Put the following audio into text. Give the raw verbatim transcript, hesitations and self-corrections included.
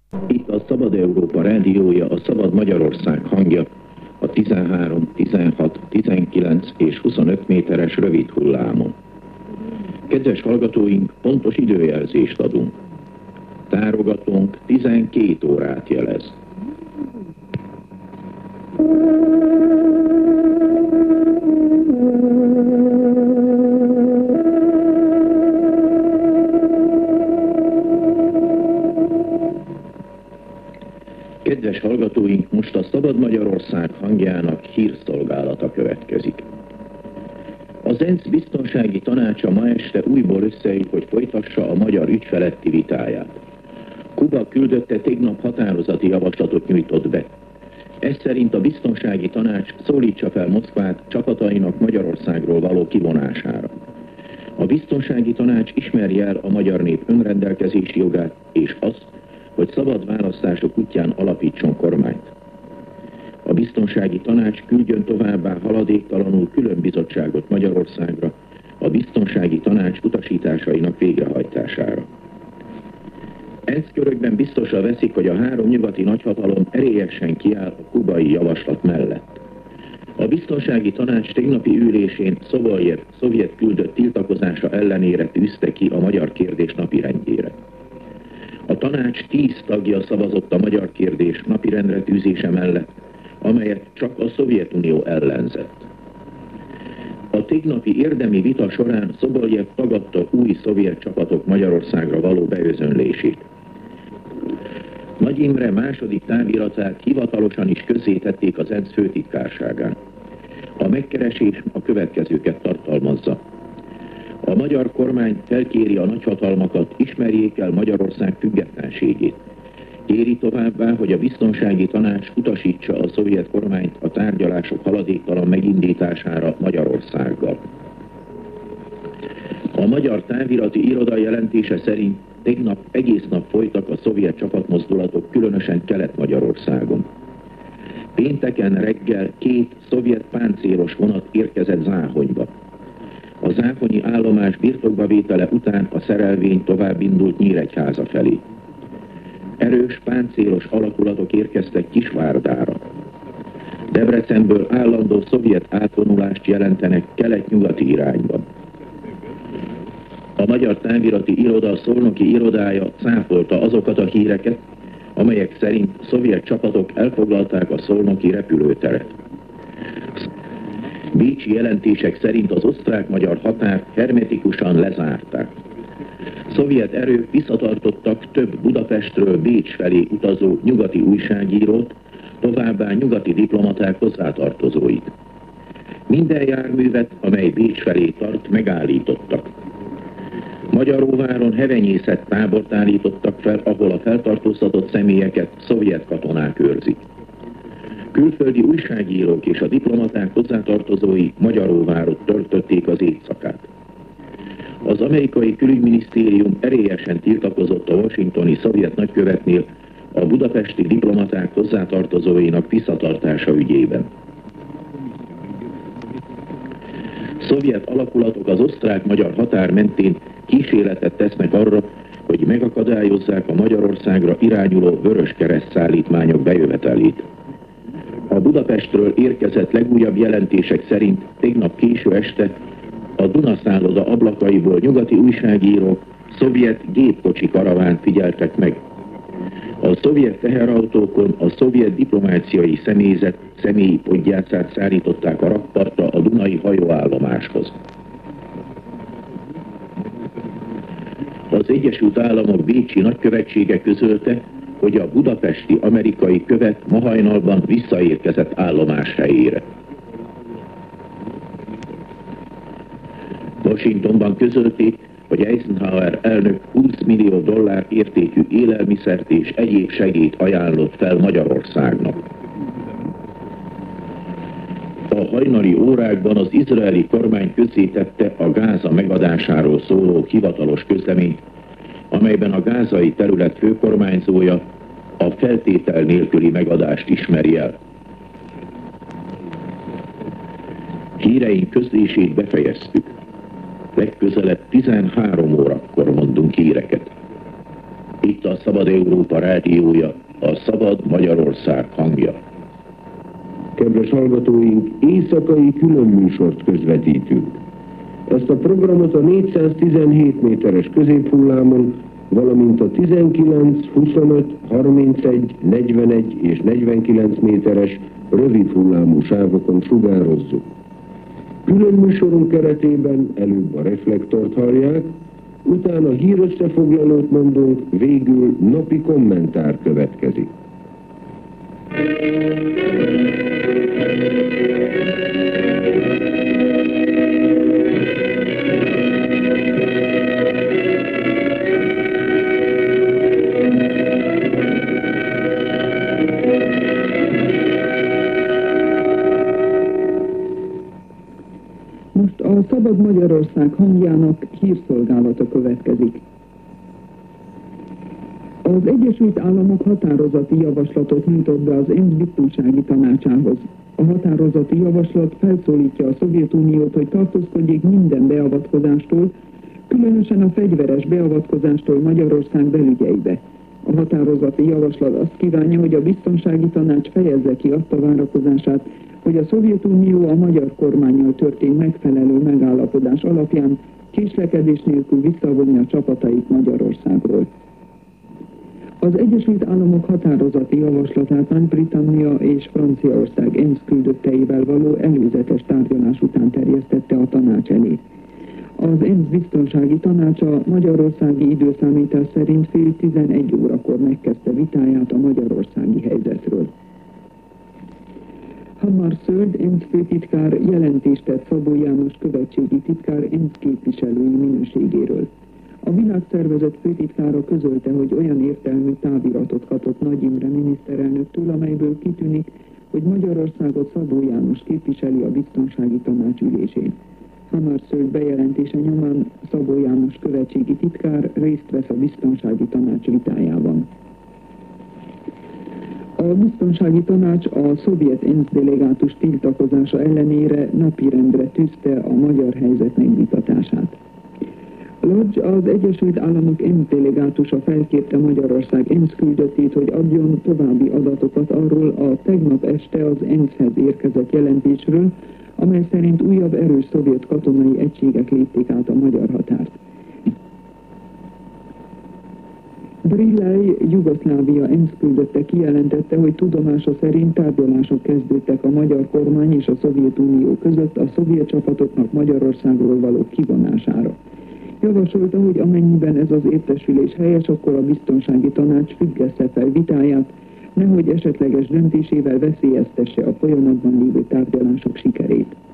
Itt a Szabad Európa rádiója, a Szabad Magyarország hangja, a tizenhárom, tizenhat, tizenkilenc és huszonöt méteres rövid hullámon. Kedves hallgatóink, pontos időjelzést adunk. Tárogatónk tizenkét órát jelez. Kedves hallgatóink, most a Szabad Magyarország hangjának hírszolgálata következik. Az ENSZ biztonsági tanácsa ma este újból összeül, hogy folytassa a magyar ügy feletti vitáját. Kuba küldötte tegnap határozati javaslatot nyújtott be. Ez szerint a biztonsági tanács szólítsa fel Moszkvát csapatainak Magyarországról való kivonására. A biztonsági tanács ismerje el a magyar nép önrendelkezési jogát és azt, hogy szabad választások útján alapítson kormányt. A biztonsági tanács küldjön továbbá haladéktalanul külön bizottságot Magyarországra a biztonsági tanács utasításainak végrehajtására. ENSZ körökben biztosra veszik, hogy a három nyugati nagyhatalom erélyesen kiáll a kubai javaslat mellett. A biztonsági tanács tegnapi ülésén Szoboljev szovjet küldött tiltakozása ellenére tűzte ki a magyar kérdés napirendjére. A tanács tíz tagja szavazott a magyar kérdés napirendre tűzése mellett, amelyet csak a Szovjetunió ellenzett. A tegnapi érdemi vita során Szoboljev tagadta új szovjet csapatok Magyarországra való beözönlését. Nagy Imre második táviratát hivatalosan is közzétették az ENSZ főtitkárságán. A megkeresés a következőket tartalmazza. A magyar kormány felkéri a nagyhatalmakat, ismerjék el Magyarország függetlenségét. Kéri továbbá, hogy a biztonsági tanács utasítsa a szovjet kormányt a tárgyalások haladéktalan megindítására Magyarországgal. A magyar távirati iroda jelentése szerint tegnap egész nap folytak a szovjet csapatmozdulatok, különösen Kelet-Magyarországon. Pénteken reggel két szovjet páncélos vonat érkezett Záhonyba. A záhonyi állomás birtokba vétele után a szerelvény tovább indult Nyíregyháza felé. Erős páncélos alakulatok érkeztek Kisvárdára. Debrecenből állandó szovjet átvonulást jelentenek kelet-nyugati irányban. A magyar távirati iroda szolnoki irodája cáfolta azokat a híreket, amelyek szerint szovjet csapatok elfoglalták a szolnoki repülőteret. Bécsi jelentések szerint az osztrák-magyar határt hermetikusan lezárták. Szovjet erők visszatartottak több Budapestről Bécs felé utazó nyugati újságírót, továbbá nyugati diplomaták hozzátartozóit. Minden járművet, amely Bécs felé tart, megállítottak. Magyaróváron hevenyészet tábort állítottak fel, ahol a feltartóztatott személyeket szovjet katonák őrzik. Külföldi újságírók és a diplomaták hozzátartozói Magyaróvárot töltötték az éjszakát. Az amerikai külügyminisztérium erélyesen tiltakozott a washingtoni szovjet nagykövetnél a budapesti diplomaták hozzátartozóinak visszatartása ügyében. Szovjet alakulatok az osztrák-magyar határ mentén kísérletet tesznek arra, hogy megakadályozzák a Magyarországra irányuló vöröskereszt szállítmányok bejövetelét. A Budapestről érkezett legújabb jelentések szerint tegnap késő este a Duna szálloda ablakaiból nyugati újságírók szovjet gépkocsi karavánt figyeltek meg. A szovjet teherautókon a szovjet diplomáciai személyzet személyi podgyászát szállították a rakpartra a Dunai hajóállomáshoz. Az Egyesült Államok bécsi nagykövetsége közölte, hogy a budapesti amerikai követ ma hajnalban visszaérkezett állomás helyére. Washingtonban közölték, hogy Eisenhower elnök húsz millió dollár értékű élelmiszert és egyéb segélyt ajánlott fel Magyarországnak. A hajnali órákban az izraeli kormány közzétette a Gáza megadásáról szóló hivatalos közleményt, amelyben a gázai terület főkormányzója a feltétel nélküli megadást ismeri el. Híreink közlését befejeztük. Legközelebb tizenhárom órakor mondunk híreket. Itt a Szabad Európa rádiója, a Szabad Magyarország hangja. Kedves hallgatóink, éjszakai különműsort közvetítünk. Ezt a programot a négyszáztizenhét méteres középhullámon, valamint a tizenkilenc, huszonöt, harmincegy, negyvenegy és negyvenkilenc méteres rövid hullámú sávokon sugározzuk. Külön műsorunk keretében előbb a reflektort hallják, utána hírösszefoglalót mondunk, végül napi kommentár következik. Most a Szabad Magyarország hangjának hírszolgálata következik. Az Egyesült Államok határozati javaslatot nyújtott be az ENSZ biztonsági tanácsához. A határozati javaslat felszólítja a Szovjetuniót, hogy tartózkodjék minden beavatkozástól, különösen a fegyveres beavatkozástól Magyarország belügyeibe. A határozati javaslat azt kívánja, hogy a biztonsági tanács fejezze ki azt a várakozását, hogy a Szovjetunió a magyar kormánnyal történt megfelelő megállapodás alapján késlekedés nélkül visszavonja a csapatait Magyarországról. Az Egyesült Államok határozati javaslatát Nagy-Britannia és Franciaország ENSZ küldötteivel való előzetes tárgyalás után terjesztette a tanács elé. Az ENSZ biztonsági tanácsa magyarországi időszámítás szerint fél tizenegy órakor megkezdte vitáját a magyarországi helyzetről. Hammarskjöld ENSZ főtitkár jelentést tett Szabó János követségi titkár ENSZ képviselői minőségéről. A világszervezet főtitkára közölte, hogy olyan értelmű táviratot kapott Nagy Imre miniszterelnöktől, amelyből kitűnik, hogy Magyarországot Szabó János képviseli a biztonsági tanács ülésén. Hammarskjöld bejelentése nyomán Szabó János követségi titkár részt vesz a biztonsági tanács vitájában. A biztonsági tanács a szovjet ENSZ delegátus tiltakozása ellenére napirendre tűzte a magyar helyzet megvitatását. Lodge, az Egyesült Államok ENSZ delegátusa felkérte Magyarország ENSZ küldöttét, hogy adjon további adatokat arról a tegnap este az ENSZ-hez érkezett jelentésről, amely szerint újabb erős szovjet katonai egységek lépték át a magyar határt. Brillai, Jugoszlávia ENSZ küldötte kijelentette, hogy tudomása szerint tárgyalások kezdődtek a magyar kormány és a Szovjetunió között a szovjet csapatoknak Magyarországról való kivonására. Javasolta, hogy amennyiben ez az értesülés helyes, akkor a biztonsági tanács függesse fel vitáját, nehogy esetleges döntésével veszélyeztesse a folyamatban lévő tárgyalások sikerét.